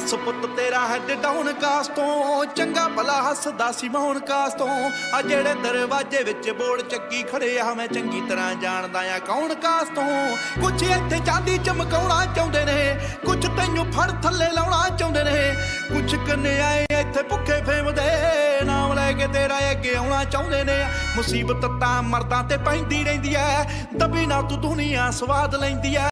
ਸਪੁੱਤ ਤੇਰਾ head down ਕਾਸ ਤੋਂ, ਚੰਗਾ ਭਲਾ ਹੱਸਦਾ ਸੀ ਮੌਨ ਕਾਸ ਤੋਂ। ਆ ਜਿਹੜੇ ਦਰਵਾਜ਼ੇ ਵਿੱਚ ਬੋੜ ਚੱਕੀ ਖੜੇ ਆ, ਮੈਂ ਚੰਗੀ ਤਰ੍ਹਾਂ ਜਾਣਦਾ ਆ ਕੌਣ ਕਾਸ ਤੋਂ। ਕੁਛ ਇੱਥੇ ਚਾਂਦੀ ਚਮਕਾਉਣਾ ਚਾਹੁੰਦੇ ਨੇ, ਕੁਛ ਤੈਨੂੰ ਫੜ ਥੱਲੇ ਲਾਉਣਾ ਚਾਹੁੰਦੇ ਨੇ, ਕੁਛ ਕਨਿਆਏ ਇੱਥੇ ਭੁੱਖੇ ਫੇਮ ਦੇ ਨਾਮ ਲੈ ਕੇ ਤੇਰਾ ਅੱਗੇ ਆਉਣਾ ਚਾਹੁੰਦੇ ਨੇ। ਮੁਸੀਬਤ ਤਾਂ ਮਰਦਾਂ ਤੇ ਪੈਂਦੀ ਰਹਿੰਦੀ ਐ, ਦਬੀ ਨਾ ਤੂੰ ਦੁਨੀਆ ਸਵਾਦ ਲੈਂਦੀ ਐ।